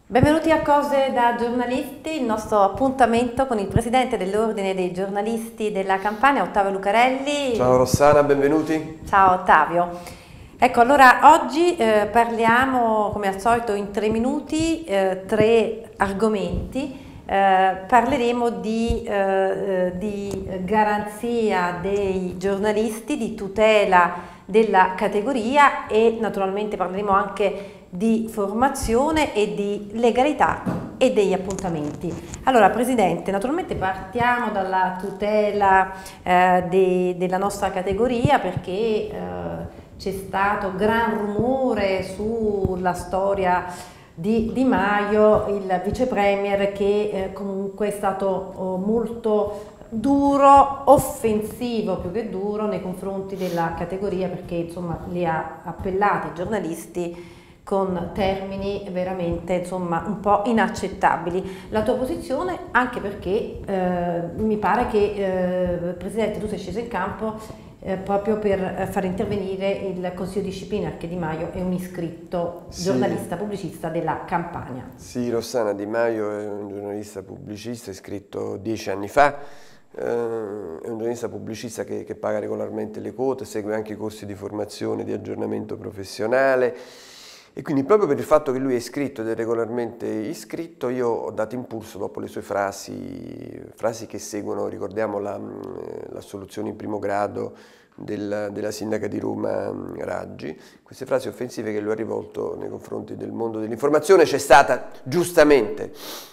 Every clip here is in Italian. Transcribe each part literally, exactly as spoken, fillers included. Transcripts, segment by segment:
Benvenuti a Cose da giornalisti, il nostro appuntamento con il presidente dell'Ordine dei giornalisti della Campania, Ottavio Lucarelli. Ciao Rossana, benvenuti. Ciao Ottavio. Ecco, allora oggi eh, parliamo come al solito in tre minuti, eh, tre argomenti. Eh, parleremo di, eh, di garanzia dei giornalisti, di tutela della categoria e naturalmente parleremo anche di formazione e di legalità e degli appuntamenti. Allora Presidente, naturalmente partiamo dalla tutela eh, de, della nostra categoria perché eh, c'è stato gran rumore sulla storia di Di Maio, il vice premier, che eh, comunque è stato oh, molto duro, offensivo più che duro nei confronti della categoria, perché insomma li ha appellati i giornalisti con termini veramente insomma un po' inaccettabili. La tua posizione, anche perché eh, mi pare che eh, Presidente tu sei sceso in campo eh, proprio per far intervenire il Consiglio di Disciplina, perché Di Maio è un iscritto Sì. giornalista pubblicista della Campania. Sì, Rossana, Di Maio è un giornalista pubblicista iscritto dieci anni fa, eh, è un giornalista pubblicista che, che paga regolarmente le quote, segue anche i corsi di formazione, di aggiornamento professionale. E quindi proprio per il fatto che lui è iscritto ed è regolarmente iscritto, io ho dato impulso dopo le sue frasi, frasi che seguono, ricordiamo l'assoluzione in primo grado della, della sindaca di Roma Raggi, queste frasi offensive che lui ha rivolto nei confronti del mondo dell'informazione. C'è stata giustamente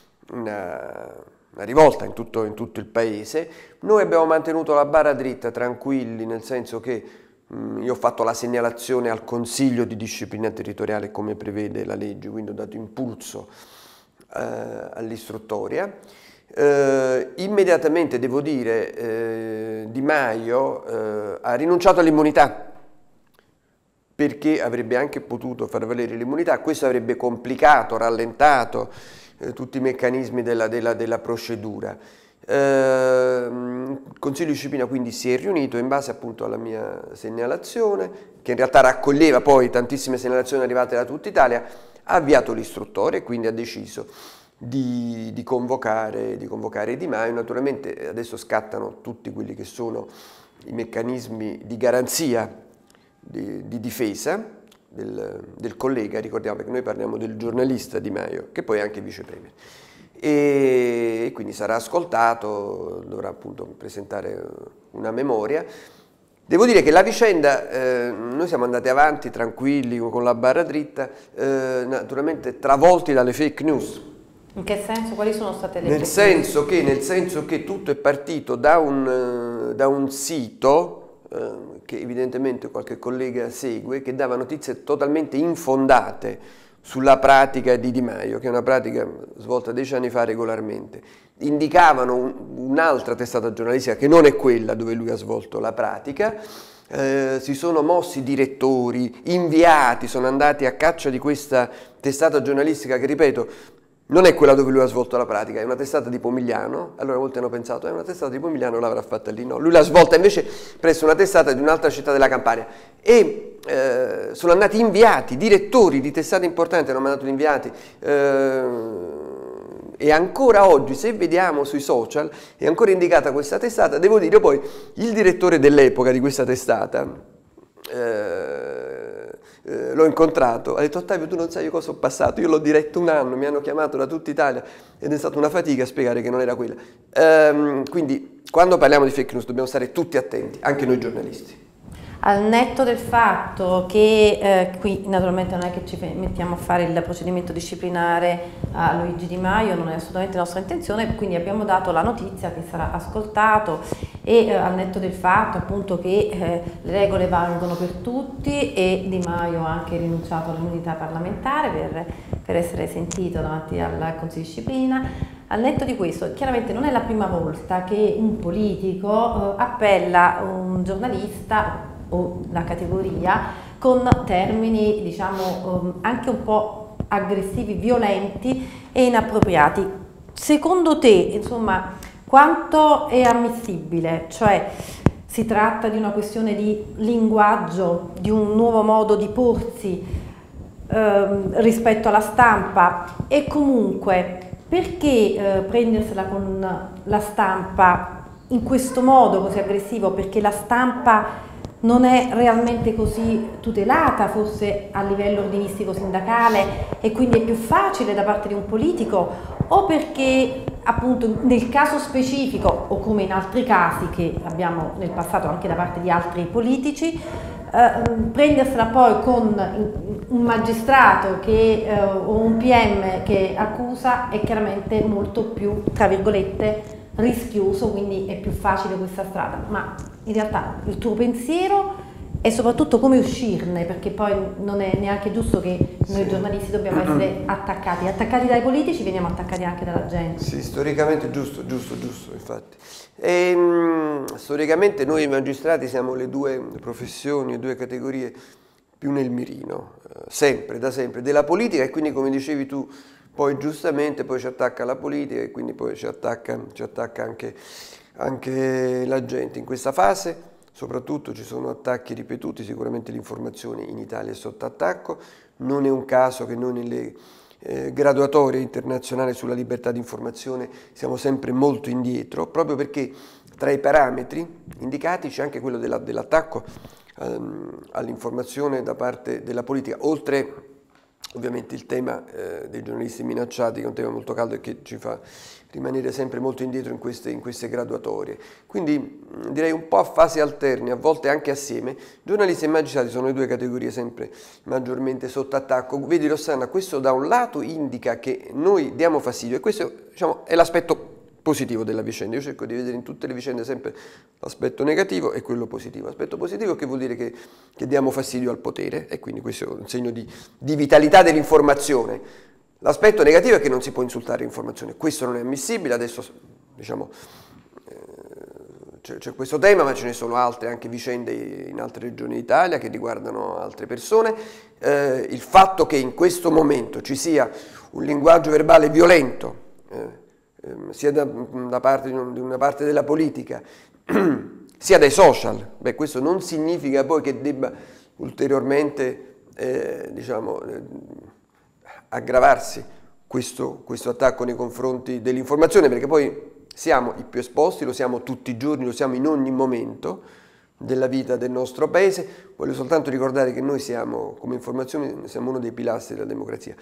una, una rivolta in tutto, in tutto il paese. Noi abbiamo mantenuto la barra dritta, tranquilli, nel senso che io ho fatto la segnalazione al Consiglio di Disciplina Territoriale come prevede la legge, quindi ho dato impulso eh, all'istruttoria. Eh, immediatamente, devo dire, eh, Di Maio eh, ha rinunciato all'immunità, perché avrebbe anche potuto far valere l'immunità. Questo avrebbe complicato, rallentato eh, tutti i meccanismi della, della, della procedura. Il Consiglio di Disciplina quindi si è riunito in base appunto alla mia segnalazione, che in realtà raccoglieva poi tantissime segnalazioni arrivate da tutta Italia, ha avviato l'istruttore e quindi ha deciso di, di, convocare, di convocare Di Maio. Naturalmente adesso scattano tutti quelli che sono i meccanismi di garanzia, di, di difesa del, del collega, ricordiamo, perché noi parliamo del giornalista Di Maio, che poi è anche vice premier. E quindi sarà ascoltato, dovrà appunto presentare una memoria. Devo dire che la vicenda, eh, noi siamo andati avanti tranquilli con la barra dritta, eh, naturalmente travolti dalle fake news. In che senso? Quali sono state le nel fake senso che, nel senso che tutto è partito da un, da un sito eh, che evidentemente qualche collega segue, che dava notizie totalmente infondate sulla pratica di Di Maio, che è una pratica svolta dieci anni fa regolarmente. Indicavano un'altra testata giornalistica che non è quella dove lui ha svolto la pratica. Eh, si sono mossi direttori, inviati, sono andati a caccia di questa testata giornalistica che, ripeto, non è quella dove lui ha svolto la pratica, è una testata di Pomigliano. Allora molti hanno pensato, è una testata di Pomigliano, l'avrà fatta lì. No, lui l'ha svolta invece presso una testata di un'altra città della Campania. E eh, sono andati inviati, direttori di testate importanti, hanno mandato gli inviati. Eh, e ancora oggi, se vediamo sui social, è ancora indicata questa testata. Devo dire poi, il direttore dell'epoca di questa testata, eh, Eh, l'ho incontrato, ha detto: Ottavio, tu non sai cosa ho passato, io l'ho diretto un anno, mi hanno chiamato da tutta Italia ed è stata una fatica a spiegare che non era quella. Ehm, quindi quando parliamo di fake news dobbiamo stare tutti attenti, anche noi giornalisti. Al netto del fatto che eh, qui naturalmente non è che ci mettiamo a fare il procedimento disciplinare a Luigi Di Maio, non è assolutamente nostra intenzione, quindi abbiamo dato la notizia che sarà ascoltato e eh, al netto del fatto appunto che eh, le regole valgono per tutti e Di Maio ha anche rinunciato all'immunità parlamentare per, per essere sentito davanti al Consiglio di Disciplina. Al netto di questo, chiaramente non è la prima volta che un politico eh, appella un giornalista o la categoria con termini diciamo anche un po' aggressivi, violenti e inappropriati. Secondo te, insomma, quanto è ammissibile? Cioè, si tratta di una questione di linguaggio, di un nuovo modo di porsi ehm, rispetto alla stampa, e comunque perché eh, prendersela con la stampa in questo modo così aggressivo? Perché la stampa non è realmente così tutelata forse a livello ordinistico sindacale e quindi è più facile da parte di un politico, o perché appunto nel caso specifico o come in altri casi che abbiamo nel passato anche da parte di altri politici, eh, prendersela poi con un magistrato che, eh, o un P M che accusa è chiaramente molto più, tra virgolette, rischioso, quindi è più facile questa strada. Ma in realtà il tuo pensiero e soprattutto come uscirne, perché poi non è neanche giusto che noi giornalisti dobbiamo essere attaccati, attaccati dai politici, veniamo attaccati anche dalla gente. Sì, storicamente giusto, giusto, giusto, infatti. E, mh, storicamente noi magistrati siamo le due professioni, le due categorie più nel mirino, eh, sempre, da sempre, della politica, e quindi come dicevi tu, poi giustamente poi ci attacca la politica e quindi poi ci attacca, ci attacca anche, anche la gente. In questa fase soprattutto ci sono attacchi ripetuti, sicuramente l'informazione in Italia è sotto attacco, non è un caso che noi nelle eh, graduatorie internazionali sulla libertà di informazione siamo sempre molto indietro, proprio perché tra i parametri indicati c'è anche quello della, dell'attacco ehm, all'informazione da parte della politica, oltre ovviamente il tema eh, dei giornalisti minacciati, che è un tema molto caldo e che ci fa rimanere sempre molto indietro in queste, in queste graduatorie. Quindi mh, direi un po' a fasi alterne, a volte anche assieme, giornalisti e magistrati sono le due categorie sempre maggiormente sotto attacco. Vedi Rossana, questo da un lato indica che noi diamo fastidio, e questo diciamo, è l'aspetto positivo della vicenda. Io cerco di vedere in tutte le vicende sempre l'aspetto negativo e quello positivo. L'aspetto positivo che vuol dire che, che diamo fastidio al potere, e quindi questo è un segno di, di vitalità dell'informazione. L'aspetto negativo è che non si può insultare l'informazione, questo non è ammissibile. Adesso diciamo eh, c'è questo tema, ma ce ne sono altre anche vicende in altre regioni d'Italia che riguardano altre persone. Eh, il fatto che in questo momento ci sia un linguaggio verbale violento, eh, sia da, da parte di una parte della politica, sia dai social, beh, questo non significa poi che debba ulteriormente eh, diciamo, eh, aggravarsi questo, questo attacco nei confronti dell'informazione, perché poi siamo i più esposti, lo siamo tutti i giorni, lo siamo in ogni momento della vita del nostro paese. Voglio soltanto ricordare che noi siamo, come informazione, siamo uno dei pilastri della democrazia.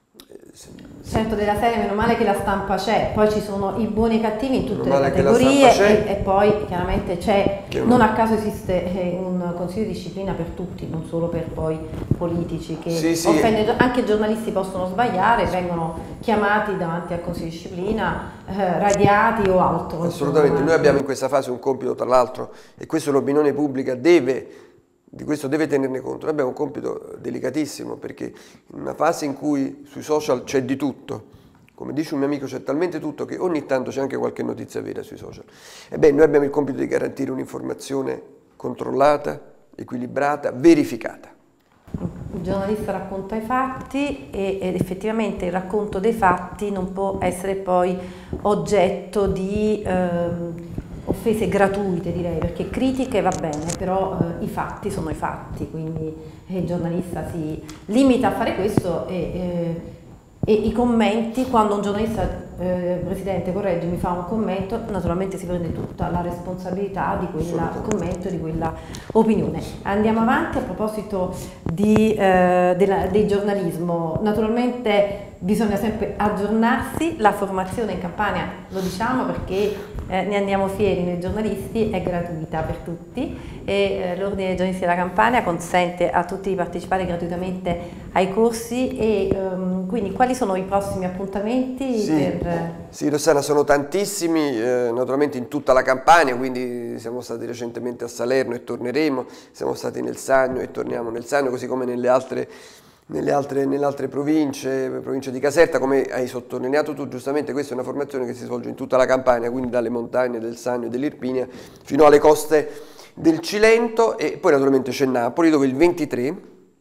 Certo, della serie meno male che la stampa c'è, poi ci sono i buoni e i cattivi in tutte le categorie e, e poi chiaramente c'è, non a caso esiste un consiglio di disciplina per tutti, non solo per poi politici che sì, sì. Offende, anche i giornalisti possono sbagliare, vengono chiamati davanti al consiglio di disciplina, eh, radiati o altro. Assolutamente, insomma. Noi abbiamo in questa fase un compito tra l'altro, e questo l'opinione pubblica deve Di questo deve tenerne conto. Noi abbiamo un compito delicatissimo, perché in una fase in cui sui social c'è di tutto, come dice un mio amico, c'è talmente tutto che ogni tanto c'è anche qualche notizia vera sui social. Ebbene, noi abbiamo il compito di garantire un'informazione controllata, equilibrata, verificata. Il giornalista racconta i fatti e, ed effettivamente il racconto dei fatti non può essere poi oggetto di ehm, offese gratuite, direi, perché critiche va bene, però eh, i fatti sono i fatti, quindi eh, il giornalista si limita a fare questo e, eh, e i commenti, quando un giornalista, eh, Presidente, correggi, mi fa un commento, naturalmente si prende tutta la responsabilità di quel commento e di quella opinione. Andiamo avanti. A proposito di, eh, della, del giornalismo, naturalmente bisogna sempre aggiornarsi, la formazione in Campania, lo diciamo perché eh, ne andiamo fieri noi giornalisti, è gratuita per tutti e eh, l'Ordine dei giornalisti della Campania consente a tutti di partecipare gratuitamente ai corsi e um, quindi quali sono i prossimi appuntamenti? Sì, per... sì Rossana, sono tantissimi, eh, naturalmente in tutta la Campania, quindi siamo stati recentemente a Salerno e torneremo, siamo stati nel Sannio e torniamo nel Sannio, così come nelle altre Nelle altre, nelle altre province, provincia di Caserta, come hai sottolineato tu giustamente, questa è una formazione che si svolge in tutta la Campania, quindi dalle montagne del Sannio e dell'Irpinia fino alle coste del Cilento, e poi naturalmente c'è Napoli, dove il ventitré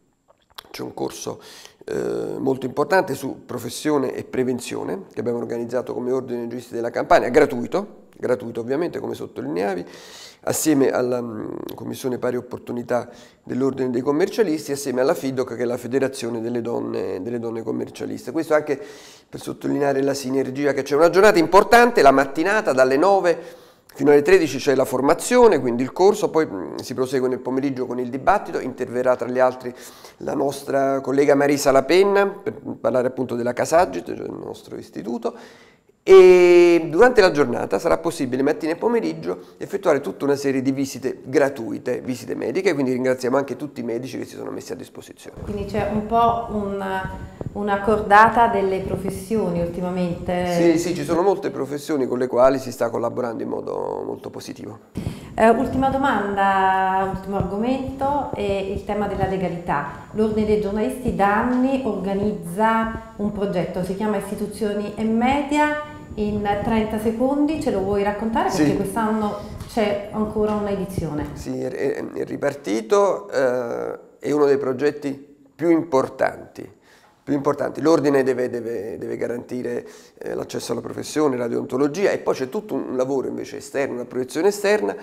c'è un corso eh, molto importante su professione e prevenzione che abbiamo organizzato come Ordine dei giornalisti della Campania, gratuito. gratuito ovviamente, come sottolineavi, assieme alla um, Commissione Pari Opportunità dell'Ordine dei Commercialisti, assieme alla FIDOC, che è la Federazione delle Donne, delle Donne Commercialiste. Questo anche per sottolineare la sinergia che c'è. Una giornata importante, la mattinata dalle nove fino alle tredici c'è la formazione, quindi il corso, poi mh, si prosegue nel pomeriggio con il dibattito, interverrà tra gli altri la nostra collega Marisa Lapenna per parlare appunto della Casagit, cioè del nostro istituto, e durante la giornata sarà possibile mattina e pomeriggio effettuare tutta una serie di visite gratuite, visite mediche, quindi ringraziamo anche tutti i medici che si sono messi a disposizione. Quindi c'è un po' una, una cordata delle professioni ultimamente. Sì, sì, ci sono molte professioni con le quali si sta collaborando in modo molto positivo. Eh, ultima domanda, ultimo argomento, è il tema della legalità. L'Ordine dei giornalisti da anni organizza un progetto, si chiama Istituzioni e Media. In trenta secondi ce lo vuoi raccontare? Perché sì, quest'anno c'è ancora una edizione. Sì, è, è ripartito, eh, è uno dei progetti più importanti. Più importanti. L'ordine deve, deve, deve garantire eh, l'accesso alla professione, la deontologia, e poi c'è tutto un lavoro invece esterno, una proiezione esterna.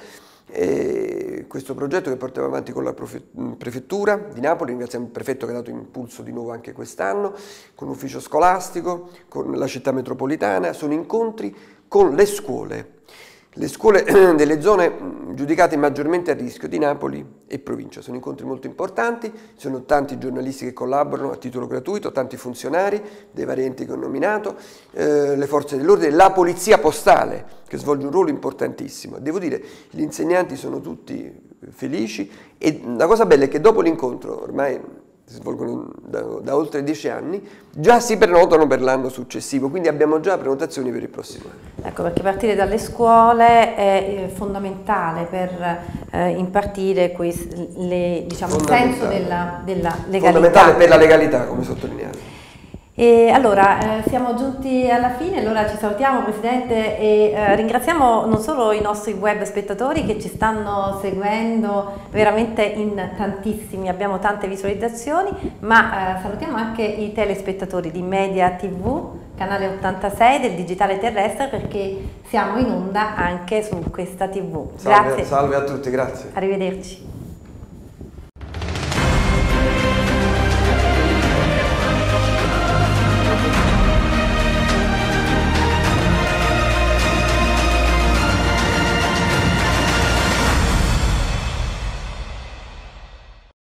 E questo progetto che portiamo avanti con la prefettura di Napoli, ringraziamo il prefetto che ha dato impulso di nuovo anche quest'anno, con l'ufficio scolastico, con la città metropolitana, sono incontri con le scuole. Le scuole delle zone giudicate maggiormente a rischio di Napoli e provincia. Sono incontri molto importanti, ci sono tanti giornalisti che collaborano a titolo gratuito, tanti funzionari dei vari enti che ho nominato, eh, le forze dell'ordine, la polizia postale che svolge un ruolo importantissimo. Devo dire, gli insegnanti sono tutti felici e la cosa bella è che dopo l'incontro, ormai si svolgono da, da oltre dieci anni, già si prenotano per l'anno successivo, quindi abbiamo già prenotazioni per il prossimo anno. Ecco, perché partire dalle scuole è fondamentale per eh, impartire quei, le, diciamo, il senso della, della legalità. Fondamentale per la legalità, come sottolineato. E allora, eh, siamo giunti alla fine, allora ci salutiamo Presidente e eh, ringraziamo non solo i nostri web spettatori che ci stanno seguendo veramente in tantissimi, abbiamo tante visualizzazioni, ma eh, salutiamo anche i telespettatori di Media tivù, canale ottantasei del digitale terrestre, perché siamo in onda anche su questa tivù. Salve, Grazie. Salve a tutti, grazie. Arrivederci.